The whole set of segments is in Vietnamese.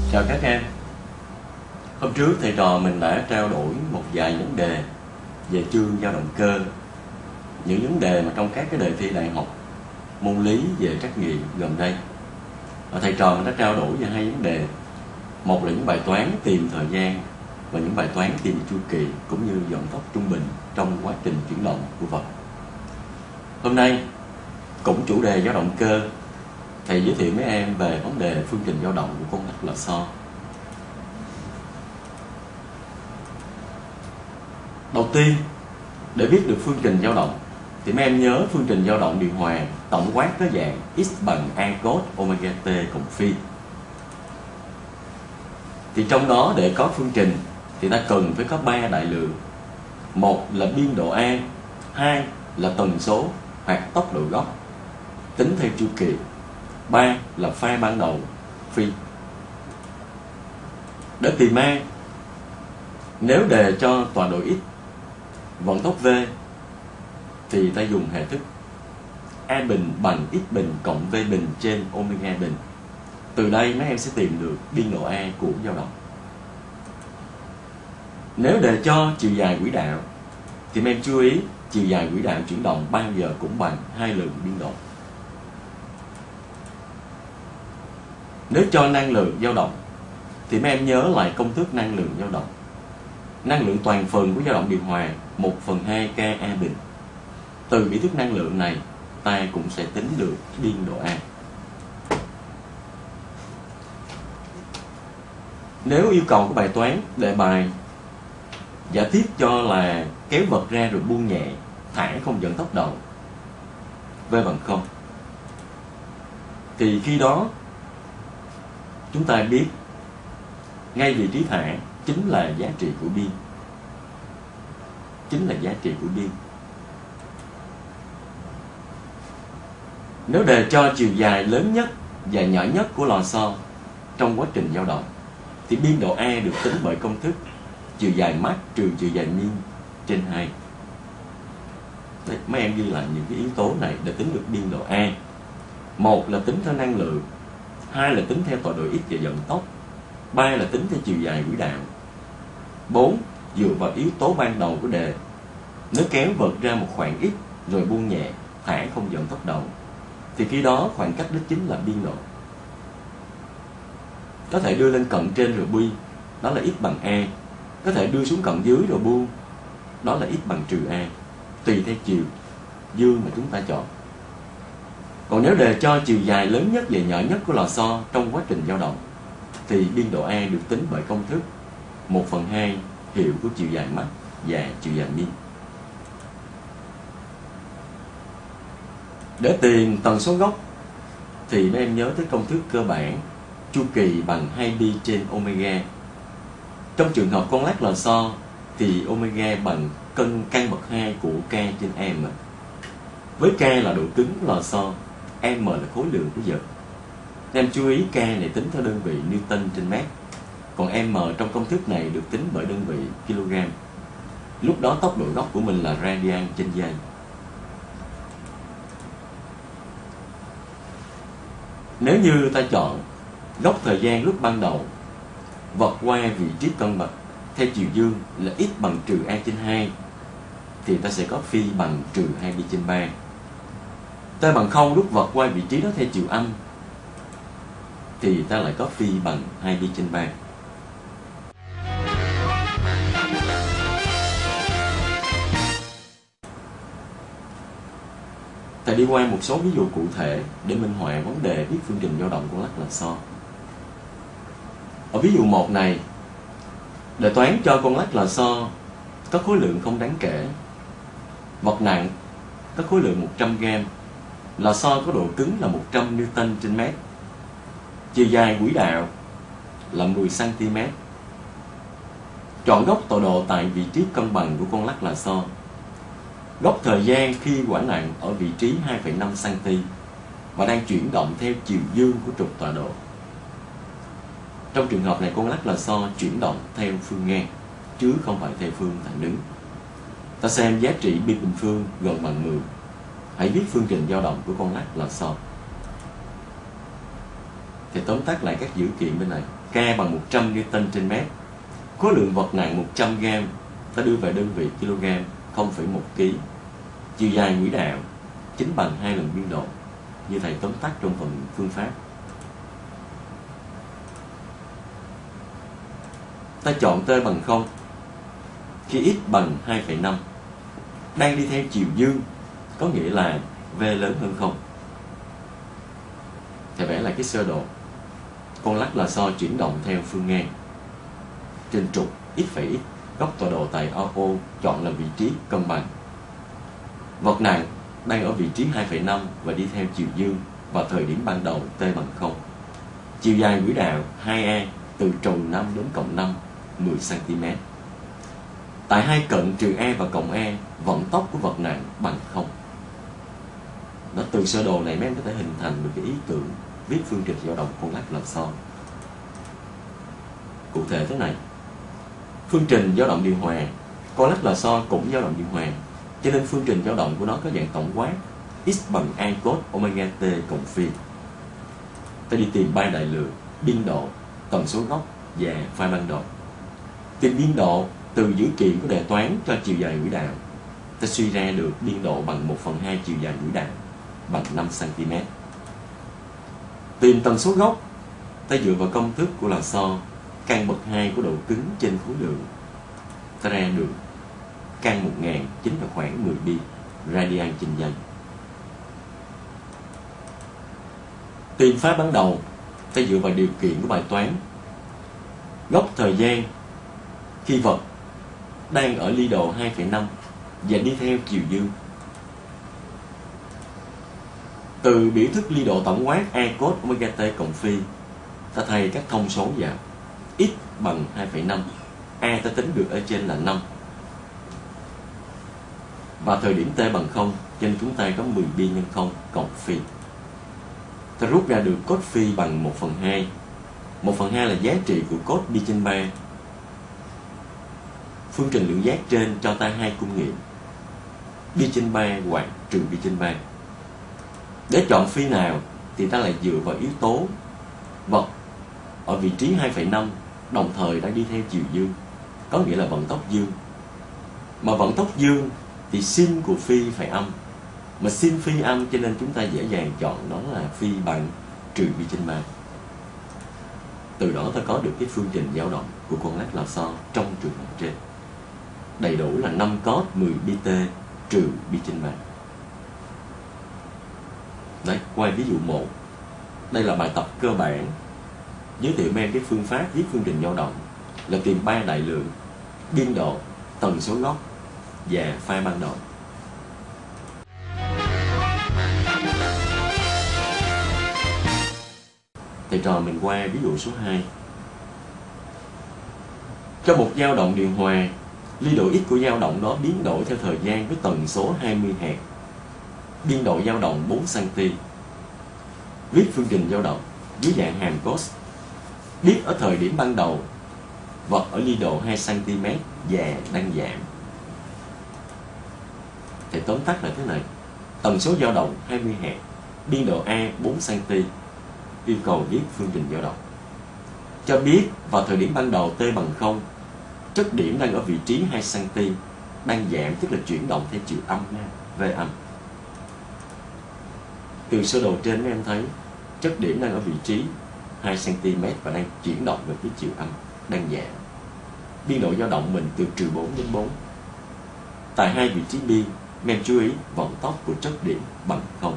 Chào các em. Hôm trước thầy trò mình đã trao đổi một vài vấn đề về chương dao động cơ, những vấn đề mà trong các cái đề thi đại học môn lý về trắc nghiệm gần đây. Thầy trò mình đã trao đổi về hai vấn đề. Một là những bài toán tìm thời gian và những bài toán tìm chu kỳ cũng như vận tốc trung bình trong quá trình chuyển động của vật. Hôm nay cũng chủ đề dao động cơ, thầy giới thiệu mấy em về vấn đề phương trình dao động của con lắc lò xo. Đầu tiên, để biết được phương trình dao động thì mấy em nhớ phương trình dao động điều hòa tổng quát có dạng x bằng a cos omega t cộng phi. Thì trong đó để có phương trình thì ta cần phải có 3 đại lượng. Một là biên độ A, hai là tần số hoặc tốc độ góc tính theo chu kỳ, ba là pha ban đầu phi. Để tìm A, nếu đề cho tọa độ x, vận tốc v thì ta dùng hệ thức A bình bằng x bình cộng v bình trên omega bình. Từ đây mấy em sẽ tìm được biên độ A của dao động. Nếu đề cho chiều dài quỹ đạo thì mấy em chú ý chiều dài quỹ đạo chuyển động bao giờ cũng bằng hai lượng biên độ. Nếu cho năng lượng dao động thì mấy em nhớ lại công thức năng lượng dao động. Năng lượng toàn phần của dao động điều hòa 1/2 Ka bình. Từ biểu thức năng lượng này ta cũng sẽ tính được biên độ A. Nếu yêu cầu của bài toán đề bài giả thiết cho là kéo vật ra rồi buông nhẹ, thả không dẫn tốc độ, v bằng 0, thì khi đó chúng ta biết ngay vị trí thả chính là giá trị của biên. Nếu đề cho chiều dài lớn nhất và nhỏ nhất của lò xo trong quá trình dao động thì biên độ A được tính bởi công thức chiều dài max trừ chiều dài min trên 2. Đấy, mấy em ghi lại những cái yếu tố này để tính được biên độ A. Một là tính theo năng lượng, hai là tính theo tọa độ x và vận tốc, ba là tính theo chiều dài quỹ đạo, 4 dựa vào yếu tố ban đầu của đề. Nếu kéo vật ra một khoảng x rồi buông nhẹ, thả không dẫn tốc độ thì khi đó khoảng cách đó chính là biên độ. Có thể đưa lên cận trên rồi buông, đó là x bằng A. Có thể đưa xuống cận dưới rồi buông, đó là x bằng trừ A, tùy theo chiều dương mà chúng ta chọn. Còn nếu đề cho chiều dài lớn nhất và nhỏ nhất của lò xo trong quá trình dao động thì biên độ A được tính bởi công thức 1/2 hiệu của chiều dài max và chiều dài min. Để tìm tần số gốc thì mấy em nhớ tới công thức cơ bản chu kỳ bằng 2pi trên omega. Trong trường hợp con lắc lò xo thì omega bằng căn bậc 2 của K trên M. Với K là độ cứng của lò xo, M là khối lượng của vật. Em chú ý K này tính theo đơn vị Newton trên mét, còn M trong công thức này được tính bởi đơn vị kg. Lúc đó tốc độ góc của mình là radian trên giây. Nếu như ta chọn góc thời gian lúc ban đầu vật qua vị trí cân bằng theo chiều dương là x bằng trừ a trên 2 thì ta sẽ có phi bằng trừ 2pi trên 3. T bằng 0 lúc vật qua vị trí đó theo chiều âm thì ta lại có phi bằng 2pi trên 3. Ta đi qua một số ví dụ cụ thể để minh họa vấn đề biết phương trình dao động của lắc lò xo. Ở ví dụ 1 này, đề toán cho con lắc lò xo có khối lượng không đáng kể, vật nặng có khối lượng 100g, lò xo có độ cứng là 100 Newton trên mét, chiều dài quỹ đạo là 10 cm. Chọn góc tọa độ tại vị trí cân bằng của con lắc lò xo. Góc thời gian khi quả nặng ở vị trí 2,5 cm và đang chuyển động theo chiều dương của trục tọa độ. Trong trường hợp này con lắc lò xo chuyển động theo phương ngang chứ không phải theo phương thẳng đứng. Ta xem giá trị pi bình phương gần bằng 10. Hãy viết phương trình dao động của con lắc lò xo. Thì tóm tắt lại các dữ kiện bên này. K bằng 100 Newton trên mét. Khối lượng vật nặng 100 gram, ta đưa về đơn vị kg, 0,1 kg. Chiều dài quỹ đạo chính bằng 2 lần biên độ, như thầy tóm tắt trong phần phương pháp. Ta chọn T bằng 0 khi x bằng 2,5, đang đi theo chiều dương, có nghĩa là V lớn hơn 0. Thầy vẽ lại cái sơ đồ. Con lắc lò xo chuyển động theo phương ngang trên trục x phẩy x, góc tọa độ tại OO chọn là vị trí cân bằng. Vật nặng đang ở vị trí 2,5 và đi theo chiều dương vào thời điểm ban đầu T bằng 0. Chiều dài quỹ đạo 2A từ trừ 5 đến cộng 5, 10 cm. Tại hai cận trừ E và cộng E, vận tốc của vật nặng bằng 0. Đó, từ sơ đồ này mấy em có thể hình thành được cái ý tưởng viết phương trình dao động con lắc lò xo. Cụ thể thế này. Phương trình dao động điều hòa, con lắc lò xo cũng dao động điều hòa, cho nên phương trình dao động của nó có dạng tổng quát x bằng a cos omega t cộng phi. Ta đi tìm ba đại lượng, biên độ, tần số gốc và pha ban đầu. Tìm biên độ từ dữ kiện của đề toán cho chiều dài quỹ đạo, ta suy ra được biên độ bằng 1/2 chiều dài quỹ đạo, bằng 5 cm. Tìm tần số gốc, ta dựa vào công thức của lò xo căn bậc 2 của độ cứng trên khối lượng, ta ra được căn 1000 chính là khoảng 10 bi radian trên giây. Tìm phá ban đầu, ta dựa vào điều kiện của bài toán góc thời gian khi vật đang ở ly độ 2,5 và đi theo chiều dương. Từ biểu thức ly độ tổng quát a cos omega t cộng phi, ta thay các thông số vào. X bằng 2,5, A ta tính được ở trên là 5. Và thời điểm T bằng 0, cho nên chúng ta có 10 pi nhân 0 cộng phi. Ta rút ra được cos phi bằng 1/2. 1/2 là giá trị của cos pi trên 3. Phương trình lượng giác trên cho ta hai cung nghiệm pi trên 3 hoặc trừ pi trên 3. Để chọn phi nào thì ta lại dựa vào yếu tố vật ở vị trí 2,5 đồng thời đang đi theo chiều dương, có nghĩa là vận tốc dương. Mà vận tốc dương thì sin của phi phải âm, mà sin phi âm, cho nên chúng ta dễ dàng chọn đó là phi bằng trừ pi trên 3. Từ đó ta có được cái phương trình dao động của con lắc lò xo trong trường hợp trên. Đầy đủ là 5 cos 10 pi t trừ pi trên 3. Đấy, qua ví dụ 1. Đây là bài tập cơ bản giới thiệu em cái phương pháp viết phương trình dao động là tìm ba đại lượng, biên độ, tần số gốc và pha ban đầu. Thầy trò mình qua ví dụ số 2. Cho một dao động điều hòa, ly độ x của dao động đó biến đổi theo thời gian với tần số 20 Hz. Biên độ dao động 4 cm. Viết phương trình dao động dưới dạng hàm cos. Biết ở thời điểm ban đầu vật ở ly độ 2 cm và đang giảm. Thầy tóm tắt là thế này. Tần số dao động 20 Hz, biên độ A 4 cm. Yêu cầu viết phương trình dao động. Cho biết vào thời điểm ban đầu T bằng 0, chất điểm đang ở vị trí 2 cm, đang giảm, tức là chuyển động theo chiều âm, V âm. Từ sơ đồ trên các em thấy chất điểm đang ở vị trí 2 cm và đang chuyển động về phía chiều âm, đang giảm. Biên độ dao động mình từ trừ 4 đến 4. Tại hai vị trí biên, em chú ý vận tốc của chất điểm bằng 0.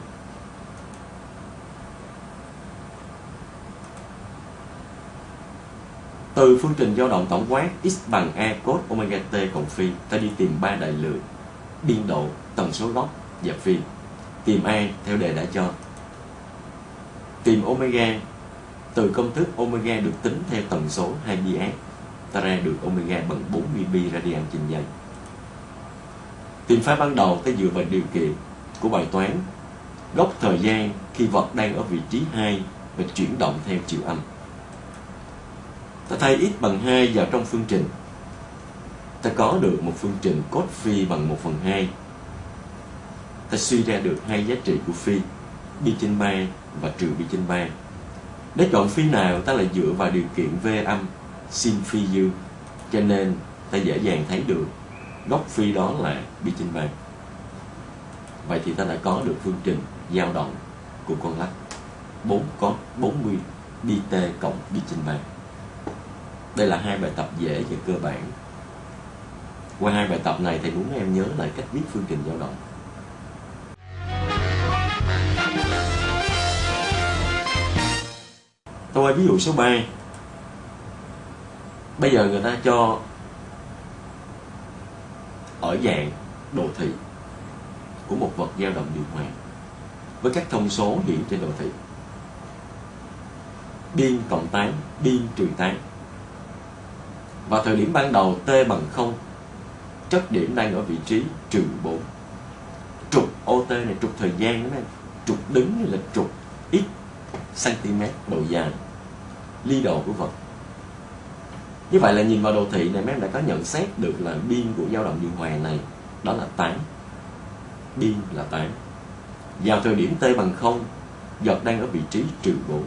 Từ phương trình dao động tổng quát x bằng a cos omega t cộng phi, ta đi tìm ba đại lượng, biên độ, tần số gốc và phi. Tìm A theo đề đã cho. Tìm omega, từ công thức omega được tính theo tần số 2πs, ta ra được omega bằng 40 pi radian trên giây. Tìm pha ban đầu, ta dựa vào điều kiện của bài toán góc thời gian khi vật đang ở vị trí 2 và chuyển động theo chiều âm. Ta thay x bằng 2 vào trong phương trình, ta có được một phương trình cos phi bằng 1/2. Ta suy ra được hai giá trị của phi, pi trên 3 và trừ pi trên 3. Để chọn phi nào ta lại dựa vào điều kiện V âm sin phi dương, cho nên ta dễ dàng thấy được góc phi đó là pi trên 3. Vậy thì ta đã có được phương trình dao động của con lắc 4 cos 40 pi t cộng pi trên 3. Đây là hai bài tập dễ và cơ bản. Qua hai bài tập này thầy muốn em nhớ lại cách viết phương trình dao động. Tôi quay ví dụ số 3. Bây giờ người ta cho ở dạng đồ thị của một vật dao động điều hòa với các thông số hiện trên đồ thị. Biên cộng 8, biên trừ 8. Vào thời điểm ban đầu t bằng 0, chất điểm đang ở vị trí trừ 4. Trục OT này, trục thời gian đó em. Trục đứng là trục x cm độ dài, ly độ của vật. Như vậy là nhìn vào đồ thị này mấy em đã có nhận xét được là biên của dao động điều hòa này đó là 8. Biên là 8. Vào thời điểm t bằng 0, vật đang ở vị trí trừ 4.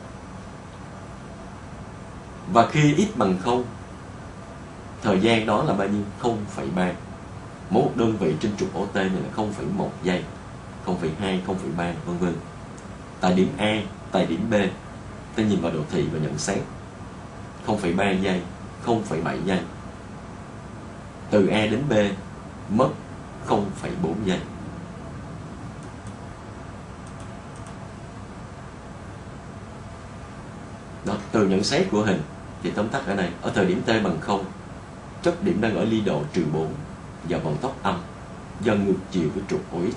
Và khi x bằng 0, thời gian đó là bao nhiêu? 0,3. Mỗi một đơn vị trên trục OT này là 0,1 giây, 0,2, 0,3 vân vân. Tại điểm A, tại điểm B, ta nhìn vào đồ thị và nhận xét 0,3 giây, 0,7 giây. Từ A đến B mất 0,4 giây. Đó, từ nhận xét của hình thì tóm tắt ở đây, ở thời điểm t bằng 0, chất điểm đang ở ly độ trừ 4 và vận tốc âm do ngược chiều với trục OX.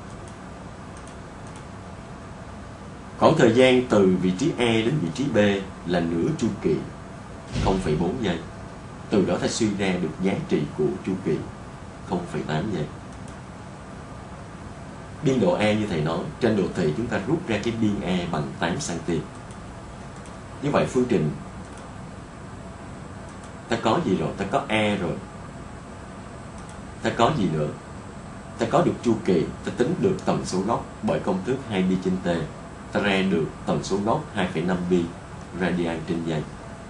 Khoảng thời gian từ vị trí A đến vị trí B là nửa chu kỳ, 0,4 giây. Từ đó ta suy ra được giá trị của chu kỳ 0,8 giây. Biên độ A như thầy nói, trên đồ thị chúng ta rút ra cái biên A bằng 8 cm. Như vậy phương trình ta có gì rồi? Ta có A rồi. Ta có gì nữa? Ta có được chu kỳ, ta tính được tần số góc bởi công thức 2 pi trên t. Ta ra được tần số góc 2,5 pi radian trên giây.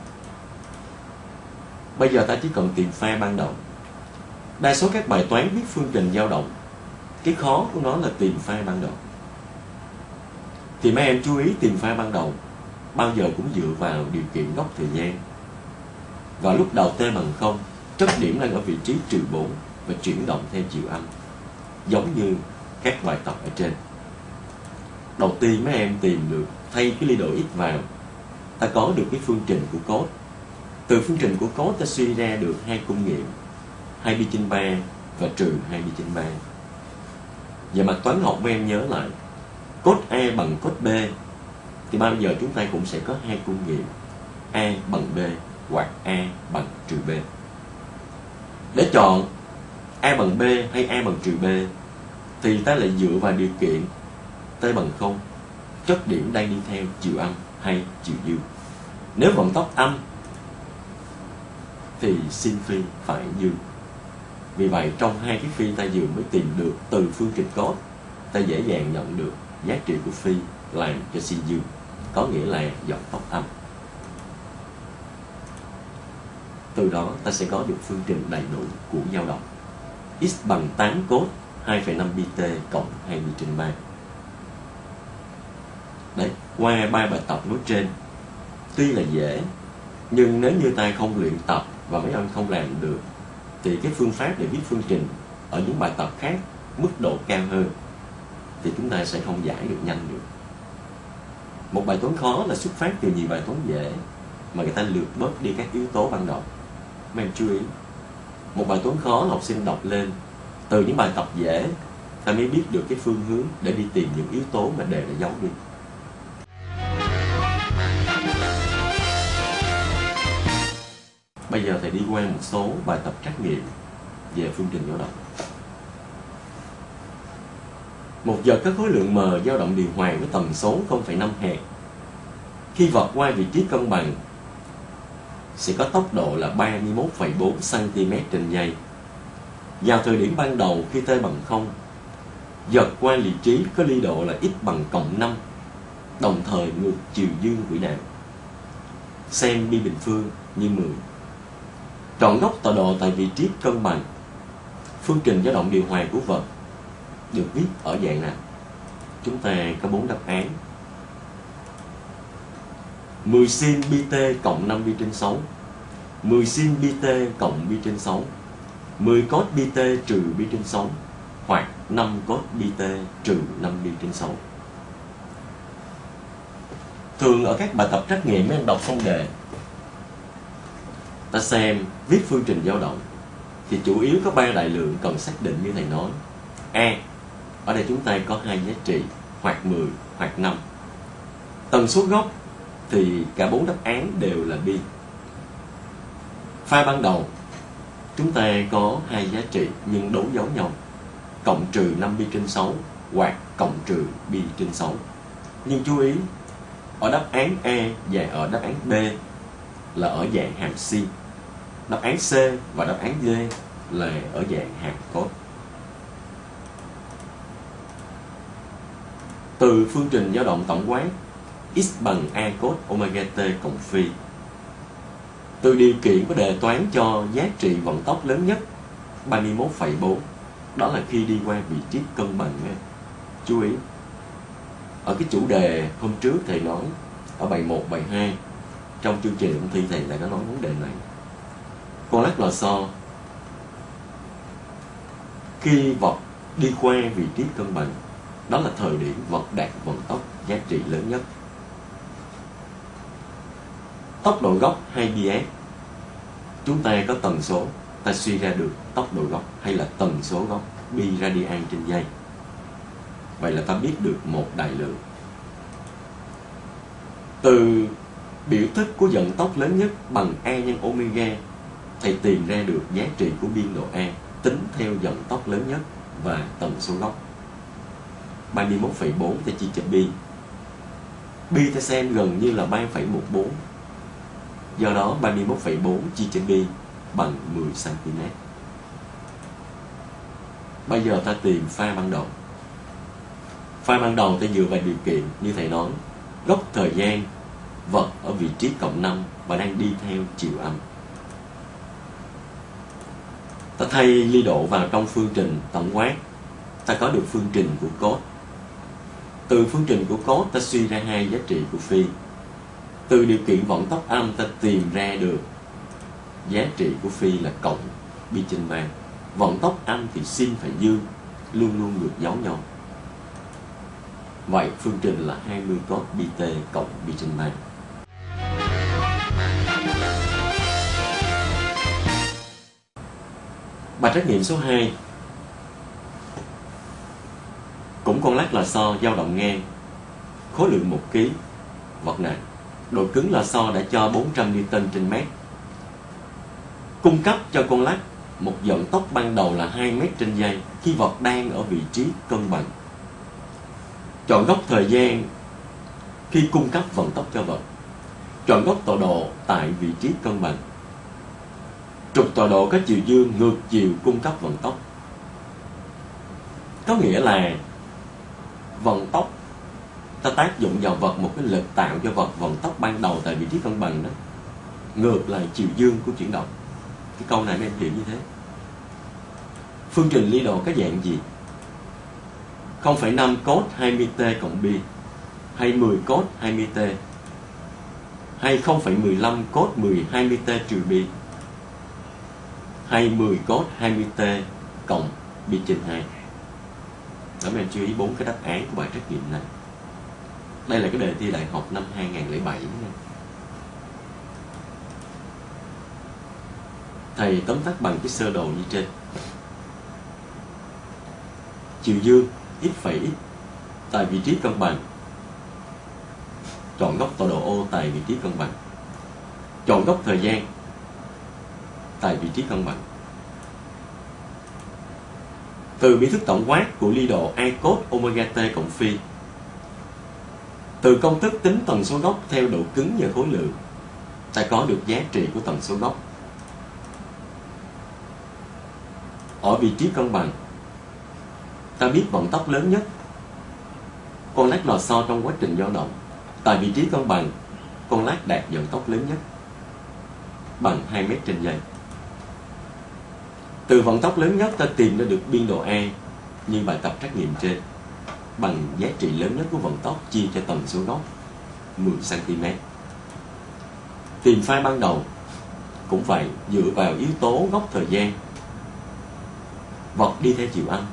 Bây giờ ta chỉ cần tìm pha ban đầu. Đa số các bài toán viết phương trình dao động, cái khó của nó là tìm pha ban đầu. Thì mấy em chú ý tìm pha ban đầu bao giờ cũng dựa vào điều kiện góc thời gian. Vào lúc đầu t bằng 0, chất điểm đang ở vị trí trừ 4 và chuyển động theo chiều âm, giống như các bài tập ở trên. Đầu tiên mấy em tìm được, thay cái ly độ x vào, ta có được cái phương trình của cos. Từ phương trình của cos ta suy ra được hai cung nghiệm 2 pi trên 3 và trừ 2 pi trên 3. Về mặt toán học mấy em nhớ lại, cos A bằng cos B thì bao giờ chúng ta cũng sẽ có hai cung nghiệm A bằng B hoặc A bằng trừ B. Để chọn A bằng B hay A bằng trừ B thì ta lại dựa vào điều kiện t bằng 0, chất điểm đang đi theo chiều âm hay chiều dương. Nếu vận tốc âm thì sin phi phải dương. Vì vậy trong hai cái phi ta vừa mới tìm được từ phương trình cos, ta dễ dàng nhận được giá trị của phi làm cho sin dương, có nghĩa là vận tốc âm. Từ đó ta sẽ có được phương trình đầy đủ của dao động. X bằng 8 cos 2,5 pi t cộng 2 pi trên 3. Đấy, qua ba bài tập nói trên, tuy là dễ, nhưng nếu như ta không luyện tập và mấy anh không làm được, thì cái phương pháp để viết phương trình ở những bài tập khác mức độ cao hơn thì chúng ta sẽ không giải được nhanh được. Một bài toán khó là xuất phát từ nhiều bài toán dễ mà người ta lược bớt đi các yếu tố ban đầu. Mấy em chú ý, một bài toán khó là học sinh đọc lên từ những bài tập dễ, ta mới biết được cái phương hướng để đi tìm những yếu tố mà đề đã giấu đi. Bây giờ thầy đi qua một số bài tập trắc nghiệm về phương trình dao động. Một vật có khối lượng m dao động điều hòa với tần số 0,5 Hz. Khi vật qua vị trí cân bằng sẽ có tốc độ là 31,4 cm trên giây. Vào thời điểm ban đầu khi t bằng 0, vật qua vị trí có ly độ là x bằng cộng 5 đồng thời ngược chiều dương quỹ đạo. Xem bi bình phương như 10. Trọn góc tọa độ tại vị trí cân bằng. Phương trình dao động điều hòa của vật được viết ở dạng nào? Chúng ta có 4 đáp án. 10 sin bt cộng 5 pi trên 6, 10 sin bt cộng pi trên 6, 10 cos bt trừ pi trên 6, hoặc 5 cos bt trừ 5 pi trên 6. Thường ở các bài tập trắc nghiệm mấy em đọc xong đề, ta xem viết phương trình dao động thì chủ yếu có 3 đại lượng cần xác định như thầy nói. A, ở đây chúng ta có 2 giá trị, hoặc 10 hoặc 5. Tần số gốc thì cả 4 đáp án đều là bi. Pha ban đầu chúng ta có 2 giá trị nhưng đối dấu nhau, cộng trừ 5 pi trên 6 hoặc cộng trừ pi trên 6. Nhưng chú ý, ở đáp án A và ở đáp án B là ở dạng hàm sin. Đáp án C và đáp án D là ở dạng hàm cos. Từ phương trình dao động tổng quát x bằng a cos omega t cộng phi. Từ điều kiện của đề toán cho giá trị vận tốc lớn nhất 31,4, đó là khi đi qua vị trí cân bằng. Chú ý, ở cái chủ đề hôm trước thầy nói ở bài 1, bài 2 trong chương trình ôn thi thầy lại có nói vấn đề này. Con lắc lò xo khi vật đi qua vị trí cân bằng, đó là thời điểm vật đạt vận tốc giá trị lớn nhất. Tốc độ gốc hay bs, chúng ta có tần số, ta suy ra được tốc độ gốc hay là tần số gốc pi radian trên giây. Vậy là ta biết được một đại lượng. Từ biểu thức của vận tốc lớn nhất bằng a nhân omega, thầy tìm ra được giá trị của biên độ a tính theo vận tốc lớn nhất và tần số gốc. 31,4 ta chia cho pi. Pi ta xem gần như là 3,14. Do đó 31,4 chia cho pi bằng 10 cm. Bây giờ ta tìm pha ban đầu. Pha ban đầu ta dựa vào điều kiện như thầy nói, góc thời gian vật ở vị trí cộng 5 và đang đi theo chiều âm. Ta thay ly độ vào trong phương trình tổng quát, ta có được phương trình của cos. Từ phương trình của cos ta suy ra 2 giá trị của phi. Từ điều kiện vận tốc âm ta tìm ra được giá trị của phi là cộng pi trên 3. Vận tốc âm thì sin phải dương, luôn luôn ngược dấu nhau. Vậy phương trình là 20 cos pt cộng pi trên 3. Bài trắc nghiệm số 2. Cũng con lắc lò xo dao động ngang, khối lượng 1 kg, vật nặng, độ cứng lò xo đã cho 400 Newton trên mét. Cung cấp cho con lắc một vận tốc ban đầu là 2 mét trên giây khi vật đang ở vị trí cân bằng. Chọn góc thời gian khi cung cấp vận tốc cho vật. Chọn góc tọa độ tại vị trí cân bằng. Trục tọa độ có chiều dương ngược chiều cung cấp vận tốc. Có nghĩa là vận tốc ta tác dụng vào vật một cái lực tạo cho vật vận tốc ban đầu tại vị trí cân bằng đó ngược lại chiều dương của chuyển động. Cái câu này em hiểu như thế. Phương trình ly độ có dạng gì? 0,5 cos 20t cộng pi, hay 10 cos 20t, hay 0,15 cos 10 20t trừ pi, hay 10 cos 20t cộng pi trên 2. Đó, em chú ý 4 cái đáp án của bài trắc nghiệm này. Đây là cái đề thi đại học năm 2007 nha. Thầy tóm tắt bằng cái sơ đồ như trên. Chiều dương x phẩy x tại vị trí cân bằng. Chọn góc tọa độ O tại vị trí cân bằng. Chọn góc thời gian tại vị trí cân bằng. Từ biểu thức tổng quát của ly độ a cos omega t cộng phi. Từ công thức tính tần số gốc theo độ cứng và khối lượng, ta có được giá trị của tần số gốc. Ở vị trí cân bằng, ta biết vận tốc lớn nhất. Con lắc lò xo trong quá trình dao động Tại vị trí cân bằng, con lát đạt vận tốc lớn nhất bằng 2 m trên giây. Từ vận tốc lớn nhất ta tìm ra được biên độ E như bài tập trắc nghiệm trên, bằng giá trị lớn nhất của vận tốc chia cho tần số gốc 10 cm. Tìm pha ban đầu cũng vậy, dựa vào yếu tố góc thời gian, vật đi theo chiều âm.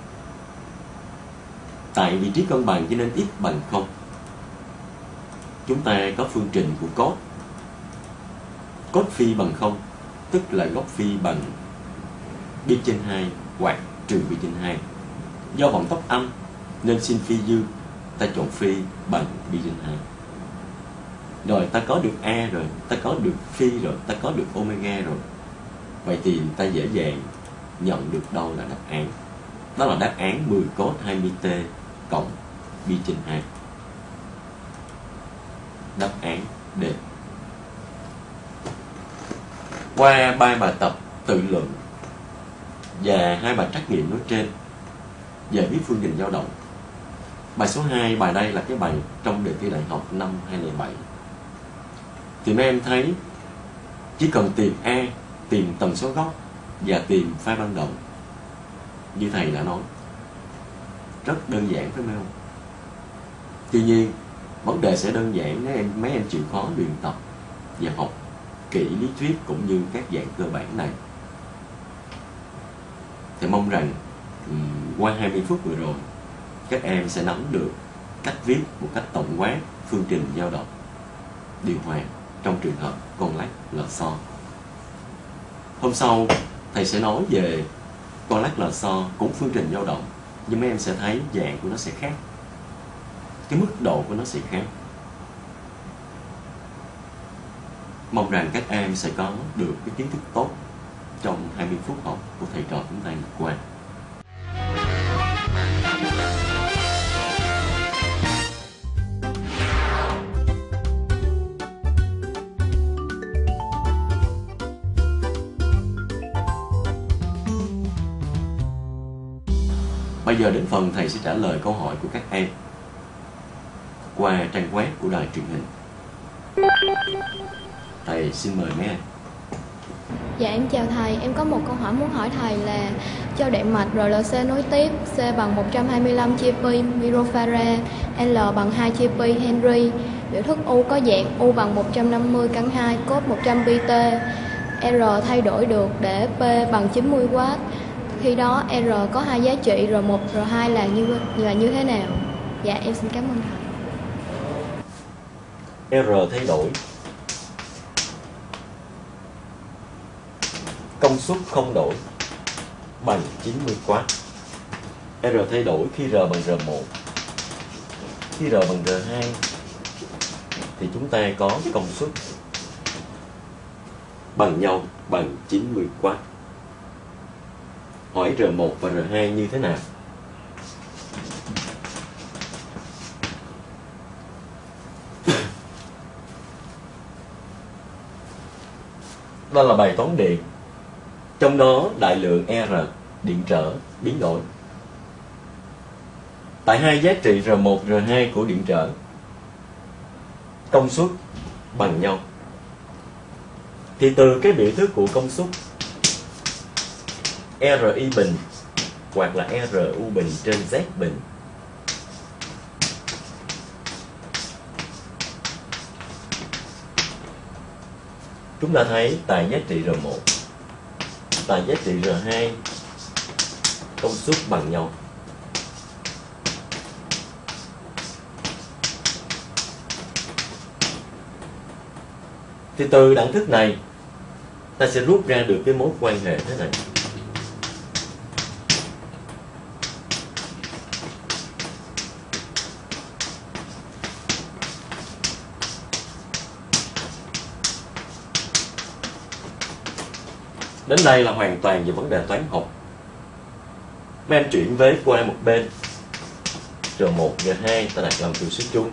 Tại vị trí cân bằng cho nên x bằng 0. Chúng ta có phương trình của cos. Cos phi bằng 0, tức là góc phi bằng pi trên 2 hoặc trừ pi trên 2. Do vận tốc âm nên sin phi dư, ta chọn phi bằng pi trên 2. Rồi ta có được A rồi, ta có được phi rồi, ta có được omega rồi. Vậy thì ta dễ dàng nhận được đâu là đáp án. Đó là đáp án 10 cos 20t cộng pi trên 2. Đáp án D. Qua 3 bài tập tự luận và 2 bài trắc nghiệm nói trên về viết phương trình dao động. Bài số 2, bài đây là cái bài trong đề thi đại học năm 2007. Thì mấy em thấy chỉ cần tìm A, tìm tần số gốc và tìm pha ban đầu, như thầy đã nói, rất đơn giản phải không? Tuy nhiên vấn đề sẽ đơn giản nếu mấy em chịu khó luyện tập và học kỹ lý thuyết cũng như các dạng cơ bản này. Thì mong rằng qua 20 phút vừa rồi, các em sẽ nắm được cách viết một cách tổng quát phương trình dao động điều hòa trong trường hợp con lát lò xo. Hôm sau thầy sẽ nói về con lát lò xo cũng phương trình dao động, nhưng mấy em sẽ thấy dạng của nó sẽ khác, cái mức độ của nó sẽ khác. Mong rằng các em sẽ có được cái kiến thức tốt trong 20 phút học của thầy trò chúng ta vừa qua. Bây giờ đến phần thầy sẽ trả lời câu hỏi của các em qua trang web của đài truyền hình. Thầy xin mời mấy em. Dạ em chào thầy, em có một câu hỏi muốn hỏi thầy là cho đệm mạch RLC nối tiếp C bằng 125 chia pi microfarad, L bằng 2 chia pi Henry, biểu thức U có dạng U bằng 150 căn 2 cos 100 pi t, R thay đổi được để P bằng 90W. Khi đó R có hai giá trị R1, R2 là như thế nào? Dạ em xin cảm ơn thầy. R thay đổi, công suất không đổi bằng 90W. R thay đổi khi R bằng R1, khi R bằng R2 thì chúng ta có công suất bằng nhau bằng 90W. Hỏi R1 và R2 như thế nào? Đó là bài toán điện. Trong đó đại lượng R, điện trở, biến đổi. Tại hai giá trị R1, R2 của điện trở, công suất bằng nhau. Thì từ cái biểu thức của công suất RI bình hoặc là RU bình trên Z bình chúng ta thấy tại giá trị R1, tại giá trị R2 công suất bằng nhau. Thì từ đẳng thức này ta sẽ rút ra được cái mối quan hệ thế này. Đến đây là hoàn toàn về vấn đề toán học. Mấy em chuyển vế qua một bên, R1, R2 ta đặt làm từ số chung.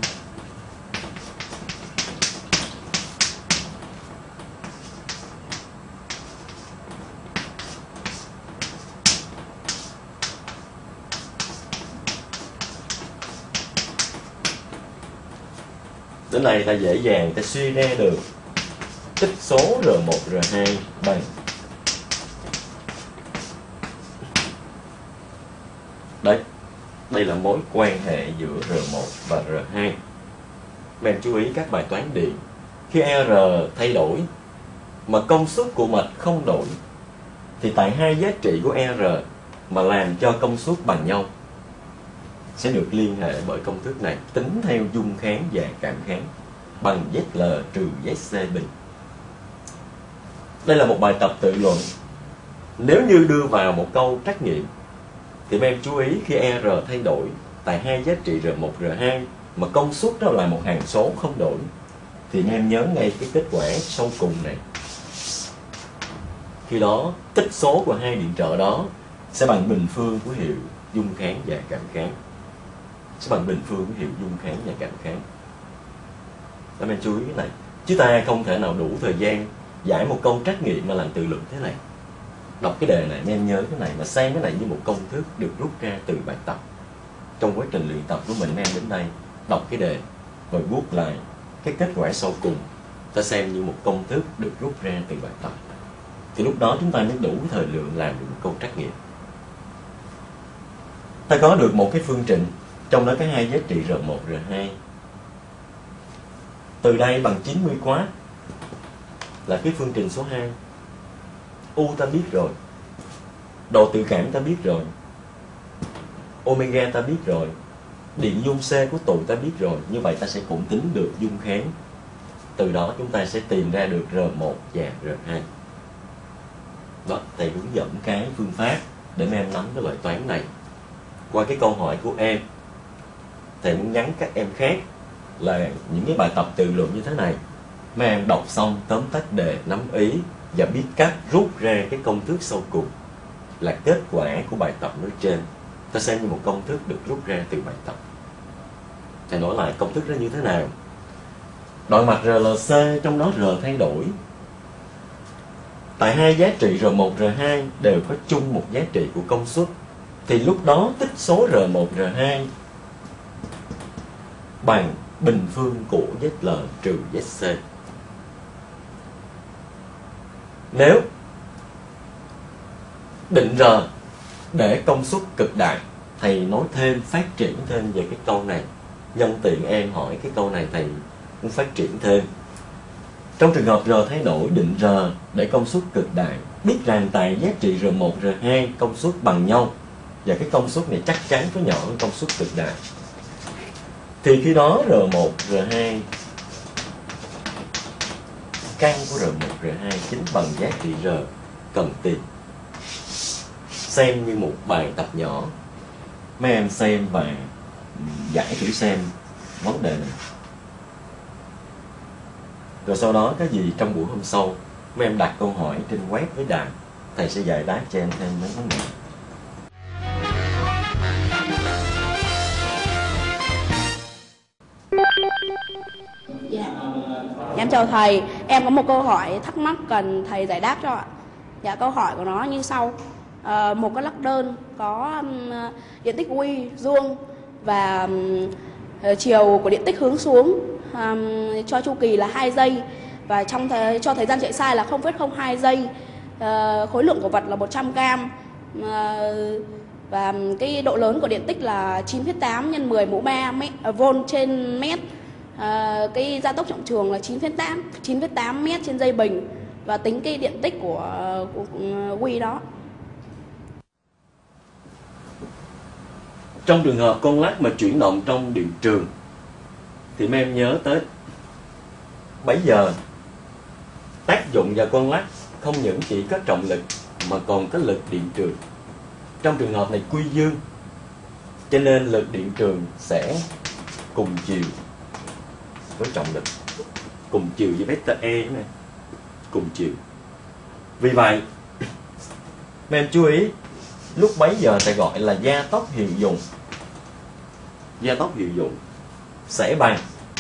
Đến đây ta dễ dàng ta suy ra được tích số R1 R2 bằng đấy, đây là mối quan hệ giữa R1 và R2. Bạn chú ý các bài toán điện, khi R thay đổi mà công suất của mạch không đổi thì tại hai giá trị của R mà làm cho công suất bằng nhau sẽ được liên hệ bởi công thức này, tính theo dung kháng và cảm kháng bằng ZL trừ ZC bình. Đây là một bài tập tự luận. Nếu như đưa vào một câu trắc nghiệm thì em chú ý khi R thay đổi tại hai giá trị R1, R2 mà công suất đó là một hằng số không đổi thì em nhớ ngay cái kết quả sau cùng này. Khi đó tích số của hai điện trở đó sẽ bằng bình phương của hiệu dung kháng và cảm kháng. Sẽ bằng bình phương của hiệu dung kháng và cảm kháng. Các em chú ý cái này. Chứ ta không thể nào đủ thời gian giải một câu trắc nghiệm mà làm tự luận thế này. Đọc cái đề này em nhớ cái này mà xem cái này như một công thức được rút ra từ bài tập. Trong quá trình luyện tập của mình em đến đây đọc cái đề rồi guốc lại cái kết quả sau cùng, ta xem như một công thức được rút ra từ bài tập. Thì lúc đó chúng ta mới đủ thời lượng làm được một câu trắc nghiệm. Ta có được một cái phương trình, trong đó có hai giá trị R1, R2. Từ đây bằng 90W là cái phương trình số 2. U ta biết rồi, độ tự cảm ta biết rồi, omega ta biết rồi, điện dung C của tụ ta biết rồi. Như vậy ta sẽ cũng tính được dung kháng. Từ đó chúng ta sẽ tìm ra được R1 và R2. Đó, thầy hướng dẫn cái phương pháp để mấy em nắm cái loại toán này. Qua cái câu hỏi của em, thầy muốn nhắn các em khác là những cái bài tập tự luận như thế này, mấy em đọc xong tóm tắt đề, nắm ý và biết cách rút ra cái công thức sau cùng là kết quả của bài tập nói trên. Ta xem như một công thức được rút ra từ bài tập. Thầy nói lại công thức đó như thế nào. Đoạn mạch RLC trong đó R thay đổi tại hai giá trị R1, R2 đều có chung một giá trị của công suất thì lúc đó tích số R1, R2 bằng bình phương của ZL trừ ZC. Nếu định R để công suất cực đại, thầy nói thêm, phát triển thêm về cái câu này. Nhân tiện em hỏi cái câu này thầy muốn phát triển thêm. Trong trường hợp R thay đổi, định R để công suất cực đại, biết rằng tại giá trị R1, R2 công suất bằng nhau và cái công suất này chắc chắn có nhỏ hơn công suất cực đại. Thì khi đó R1, R2 căn của R1, R2 chính bằng giá trị R cần tìm. Xem như một bài tập nhỏ. Mấy em xem và giải thử xem vấn đề này. Rồi sau đó cái gì trong buổi hôm sau mấy em đặt câu hỏi trên web với Đàm, thầy sẽ giải đáp cho em thêm mấy vấn đề. Dạ. Em chào thầy, em có một câu hỏi thắc mắc cần thầy giải đáp cho ạ. Dạ, câu hỏi của nó như sau. Một cái lắc đơn có điện tích quy dương và chiều của điện tích hướng xuống, cho chu kỳ là 2 giây và cho thời gian chạy sai là 0,02 giây. Khối lượng của vật là 100g và cái độ lớn của điện tích là 9,8 x 10 mũ 3 volt trên mét. Cái gia tốc trọng trường là 9,8 mét trên giây bình và tính cái điện tích của quy đó. Trong trường hợp con lắc mà chuyển động trong điện trường thì mấy em nhớ tới bấy giờ tác dụng vào con lắc không những chỉ có trọng lực mà còn có lực điện trường. Trong trường hợp này quy dương, cho nên lực điện trường sẽ cùng chiều với trọng lực, cùng chiều với vector E này, cùng chiều. Vì vậy mấy em chú ý, lúc bấy giờ ta gọi là gia tốc hiệu dụng. Gia tốc hiệu dụng sẽ bằng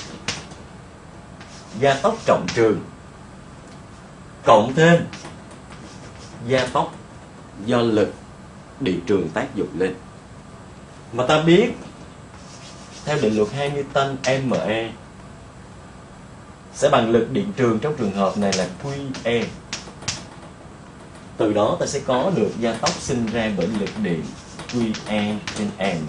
gia tốc trọng trường cộng thêm gia tốc do lực điện trường tác dụng lên. Mà ta biết theo định luật 2 Newton ME sẽ bằng lực điện trường trong trường hợp này là QE. Từ đó ta sẽ có được gia tốc sinh ra bởi lực điện QE trên M.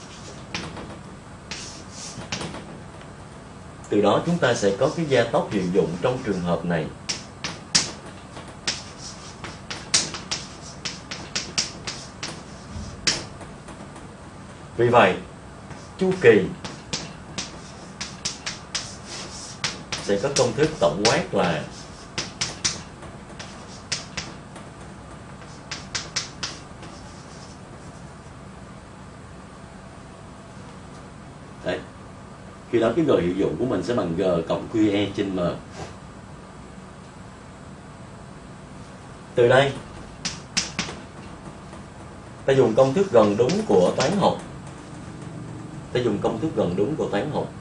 Từ đó chúng ta sẽ có cái gia tốc hiệu dụng trong trường hợp này. Vì vậy, chu kỳ sẽ có công thức tổng quát là đấy. Khi đó cái G hiệu dụng của mình sẽ bằng G cộng QE trên M. Từ đây ta dùng công thức gần đúng của toán học. Ta dùng công thức gần đúng của toán học.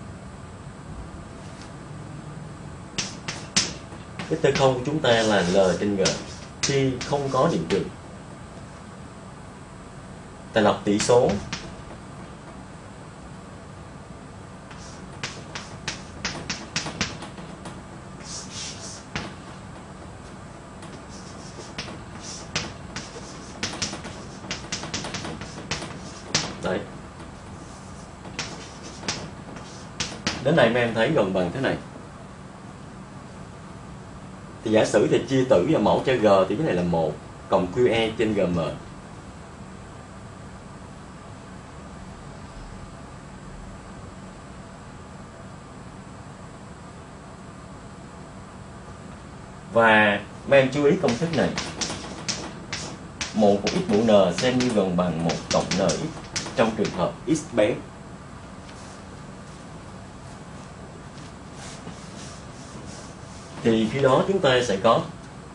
Cái T0 của chúng ta là L trên G khi không có điện trường. Ta lập tỷ số đấy. Đến này mấy em thấy gần bằng thế này. Thì giả sử thì chia tử và mẫu cho G thì cái này là 1 cộng QE trên GM. Và mấy em chú ý công thức này. 1 của x mũ n xem như gần bằng 1 cộng nx trong trường hợp x bé. Thì khi đó chúng ta sẽ có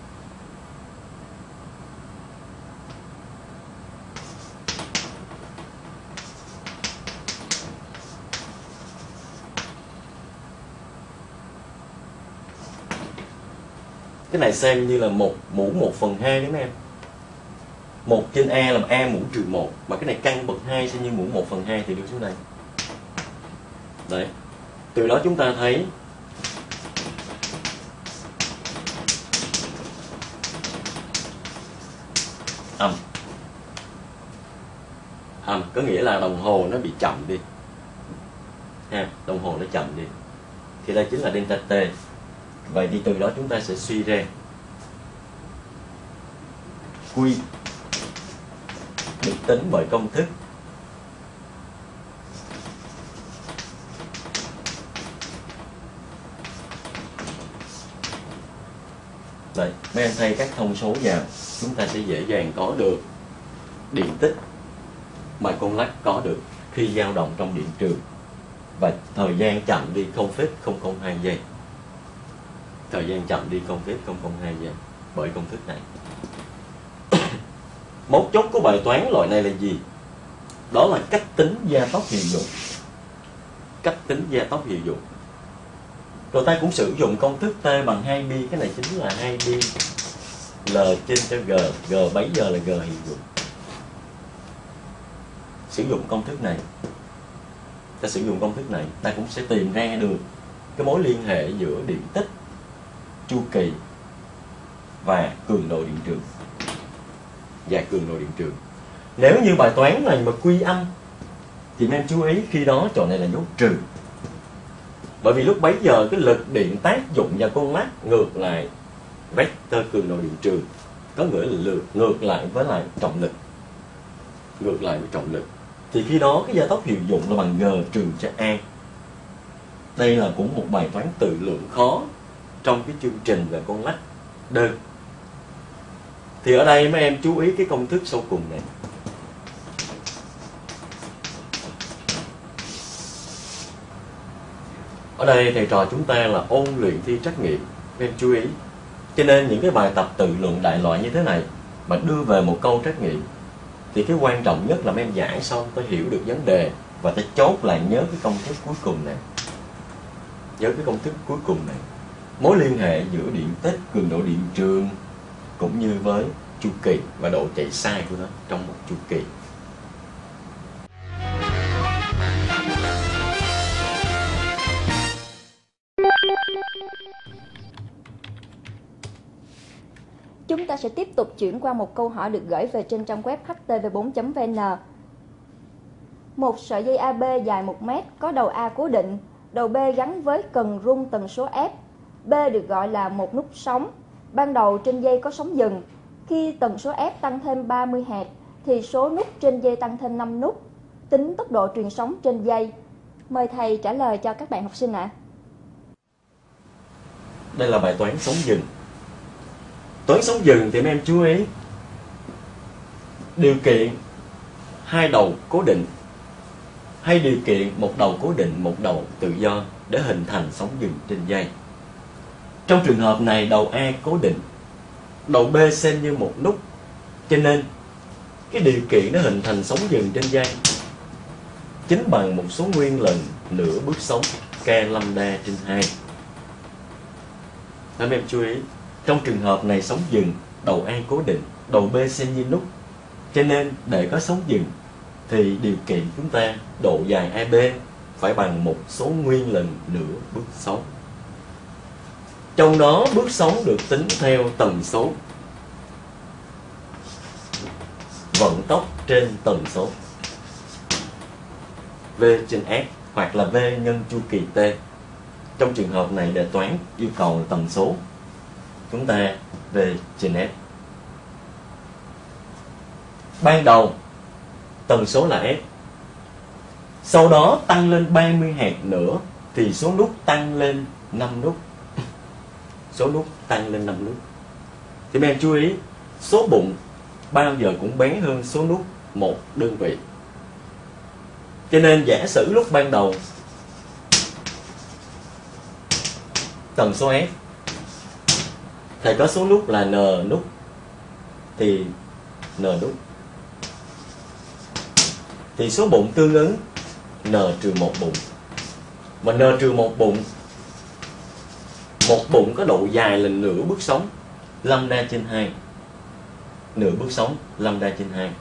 cái này xem như là 1 mũ 1/2 đấy mấy em. 1 trên A là A mũ trừ 1. Mà cái này căn bậc 2 xem như mũ 1/2 thì đưa xuống đây. Đấy. Từ đó chúng ta thấy âm có nghĩa là đồng hồ nó bị chậm đi ha, đồng hồ nó chậm đi thì đây chính là delta t. Vậy thì từ đó chúng ta sẽ suy ra Q được tính bởi công thức đấy. Mấy em thay các thông số vào, chúng ta sẽ dễ dàng có được điện tích mà con lắc có được khi dao động trong điện trường, và thời gian chậm đi 0,002 giây. Thời gian chậm đi 0,002 giây bởi công thức này. Mấu chốt của bài toán loại này là gì? Đó là cách tính gia tốc hiệu dụng. Cách tính gia tốc hiệu dụng. Rồi ta cũng sử dụng công thức T bằng 2pi. Cái này chính là 2pi L trên cho G. G bấy giờ là G hiệu dụng. Sử dụng công thức này, ta sử dụng công thức này, ta cũng sẽ tìm ra được cái mối liên hệ giữa điện tích, chu kỳ và cường độ điện trường. Và cường độ điện trường. Nếu như bài toán này mà quy âm thì em chú ý khi đó chỗ này là dấu trừ. Bởi vì lúc bấy giờ cái lực điện tác dụng vào con lắc ngược lại vector cường độ điện trường, có nghĩa là ngược lại với lại trọng lực. Ngược lại với trọng lực. Thì khi đó cái gia tốc hiệu dụng là bằng G trừ cho A. Đây là cũng một bài toán tự lượng khó trong cái chương trình về con lắc đơn. Thì ở đây mấy em chú ý cái công thức sau cùng này. Ở đây thầy trò chúng ta là ôn luyện thi trắc nghiệm, mấy em chú ý. Cho nên những cái bài tập tự luận đại loại như thế này mà đưa về một câu trắc nghiệm thì cái quan trọng nhất là mấy em giải xong tôi hiểu được vấn đề và ta chốt lại nhớ cái công thức cuối cùng này. Nhớ cái công thức cuối cùng này. Mối liên hệ giữa điện tích, cường độ điện trường cũng như với chu kỳ và độ chạy sai của nó trong một chu kỳ. chúng ta sẽ tiếp tục chuyển qua một câu hỏi được gửi về trên trang web htv4.vn. Một sợi dây AB dài 1 mét có đầu A cố định, đầu B gắn với cần rung tần số F. B được gọi là một nút sóng. Ban đầu trên dây có sóng dừng. Khi tần số F tăng thêm 30 Hz thì số nút trên dây tăng thêm 5 nút. Tính tốc độ truyền sóng trên dây. Mời thầy trả lời cho các bạn học sinh ạ. Đây là bài toán sóng dừng. Toán sóng dừng thì mấy em chú ý điều kiện hai đầu cố định hay điều kiện một đầu cố định, một đầu tự do để hình thành sóng dừng trên dây. Trong trường hợp này đầu A cố định, đầu B xem như một nút, cho nên cái điều kiện để hình thành sóng dừng trên dây chính bằng một số nguyên lần nửa bước sóng k lambda trên 2. Các em chú ý, trong trường hợp này sóng dừng đầu A cố định, đầu B xem như nút, cho nên để có sóng dừng thì điều kiện chúng ta độ dài AB phải bằng một số nguyên lần nửa bước sóng. Trong đó bước sóng được tính theo tần số vận tốc trên tần số V trên S hoặc là V nhân chu kỳ T. Trong trường hợp này đề toán yêu cầu là tần số, chúng ta V trên S. Ban đầu tần số là S, sau đó tăng lên 30 Hz nữa thì số nút tăng lên 5 nút. Số nút tăng lên 5 nút. Thì các em chú ý, số bụng bao giờ cũng bé hơn số nút một đơn vị. Cho nên giả sử lúc ban đầu tần số S thầy có số nút là N nút thì N nút thì số bụng tương ứng N trừ 1 bụng. Và N trừ 1 bụng, một bụng có độ dài là nửa bước sóng lambda trên 2. Nửa bước sóng lambda trên 2.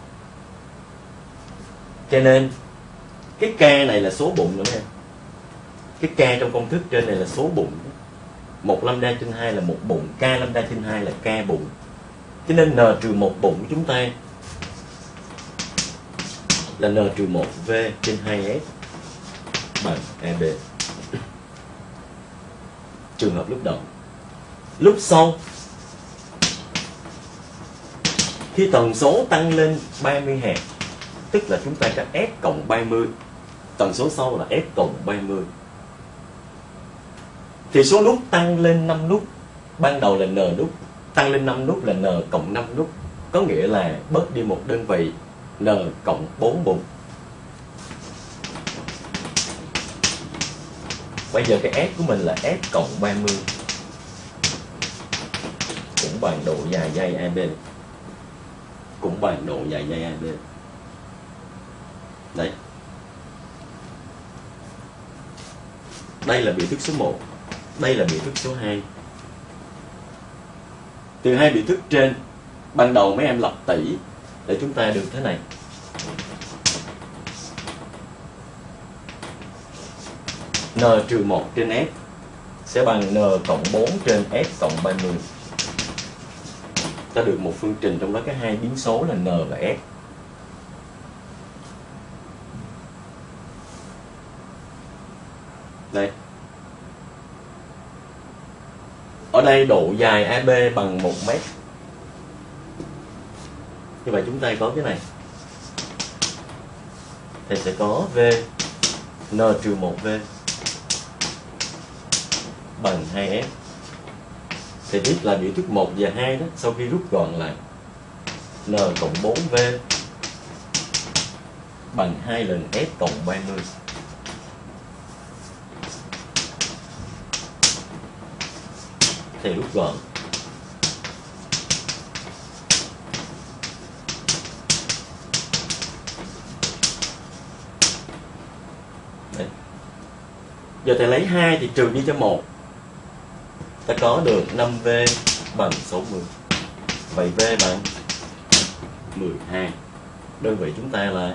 Cho nên cái K này là số bụng nữa em. Cái K trong công thức trên này là số bụng. 1 lambda trên 2 là một bụng, K lambda trên 2 là K bụng. Cho nên N trừ 1 bụng của chúng ta là N trừ 1 V trên 2S bằng AB. Trường hợp lúc đầu. Lúc sau, khi tần số tăng lên 30 Hz, tức là chúng ta có S cộng 30, tần số sau là S cộng 30, thì số nút tăng lên 5 nút. Ban đầu là N nút, tăng lên 5 nút là N cộng 5 nút, có nghĩa là bớt đi một đơn vị, N cộng 4 bụng. Bây giờ cái S của mình là S cộng 30, cũng bằng độ dài dây AB. Cũng bằng độ dài dây AB. Đấy. Đây là biểu thức số 1. Đây là biểu thức số 2. Từ hai biểu thức trên, ban đầu mấy em lập tỷ để chúng ta được thế này. N trừ 1 trên S sẽ bằng N cộng 4 trên S cộng 30. Ta được một phương trình trong đó có hai biến số là N và S. Đây. Ở đây độ dài AB bằng 1 mét. Như vậy chúng ta có cái này. Thì sẽ có V N trừ 1V bằng 2S. Thì viết là biểu thức 1 và 2 đó, sau khi rút gọn lại N cộng 4V bằng 2 lần S cộng 30. Thì rút gọn đấy. Giờ thầy lấy 2 thì trừ đi cho 1, ta có được 5V bằng 60. Vậy V bằng 12. Đơn vị chúng ta là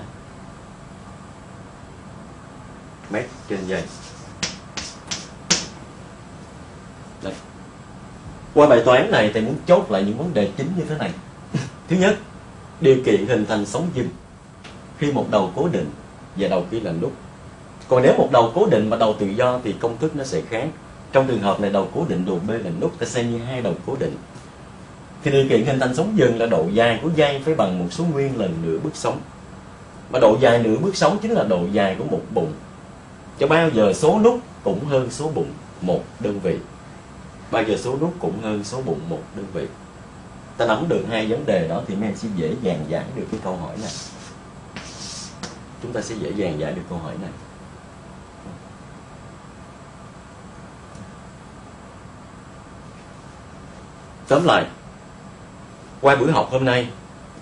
mét trên giây. Đây. Qua bài toán này thầy muốn chốt lại những vấn đề chính như thế này. Thứ nhất, điều kiện hình thành sóng dừng khi một đầu cố định và đầu kia là nút. Còn nếu một đầu cố định và đầu tự do thì công thức nó sẽ khác. Trong trường hợp này đầu cố định, đầu B là nút, ta xem như hai đầu cố định. Thì điều kiện hình thành sóng dừng là độ dài của dây phải bằng một số nguyên lần nửa bước sóng. Mà độ dài nửa bước sóng chính là độ dài của một bụng. Cho bao giờ số nút cũng hơn số bụng một đơn vị. Bao giờ số nút cũng hơn số bụng một đơn vị. Ta nắm được hai vấn đề đó thì mấy em sẽ dễ dàng giải được cái câu hỏi này. Chúng ta sẽ dễ dàng giải được câu hỏi này. Tóm lại, qua buổi học hôm nay,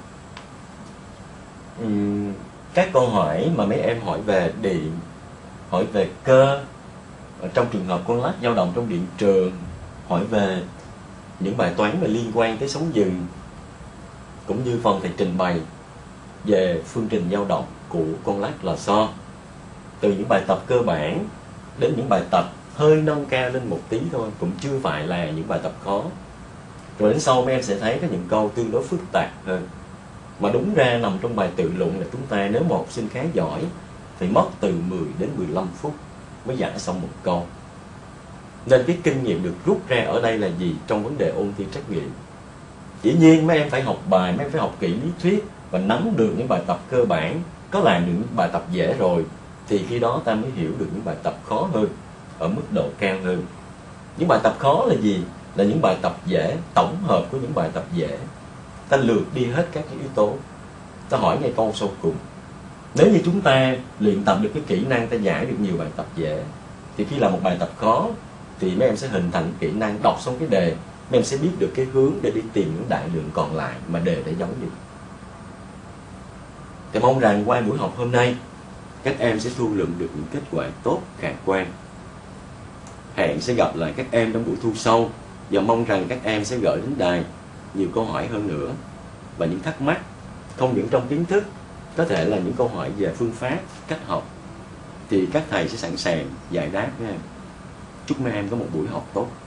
các câu hỏi mà mấy em hỏi về điện, hỏi về cơ, trong trường hợp con lắc dao động trong điện trường, hỏi về những bài toán mà liên quan tới sóng dừng, cũng như phần thầy trình bày về phương trình dao động của con lắc lò xo, từ những bài tập cơ bản đến những bài tập hơi nâng cao lên một tí thôi, cũng chưa phải là những bài tập khó. Rồi đến sau mấy em sẽ thấy có những câu tương đối phức tạp hơn, mà đúng ra nằm trong bài tự luận là chúng ta nếu một học sinh khá giỏi thì mất từ 10 đến 15 phút mới giải xong một câu. Nên cái kinh nghiệm được rút ra ở đây là gì trong vấn đề ôn thi trắc nghiệm? Dĩ nhiên mấy em phải học bài, mấy em phải học kỹ lý thuyết và nắm được những bài tập cơ bản, có làm được những bài tập dễ rồi thì khi đó ta mới hiểu được những bài tập khó hơn, ở mức độ cao hơn. Những bài tập khó là gì? Là những bài tập dễ, tổng hợp của những bài tập dễ. Ta lược đi hết các cái yếu tố, ta hỏi ngay câu sau cùng. Nếu như chúng ta luyện tập được cái kỹ năng ta giải được nhiều bài tập dễ, thì khi làm một bài tập khó thì mấy em sẽ hình thành kỹ năng đọc xong cái đề, mấy em sẽ biết được cái hướng để đi tìm những đại lượng còn lại mà đề đã giấu đi. Thì mong rằng qua buổi học hôm nay các em sẽ thu lượm được những kết quả tốt, khả quan. Hẹn sẽ gặp lại các em trong buổi thu sau, và mong rằng các em sẽ gửi đến đài nhiều câu hỏi hơn nữa và những thắc mắc không những trong kiến thức, có thể là những câu hỏi về phương pháp, cách học, thì các thầy sẽ sẵn sàng giải đáp với em. Chúc mấy em có một buổi học tốt.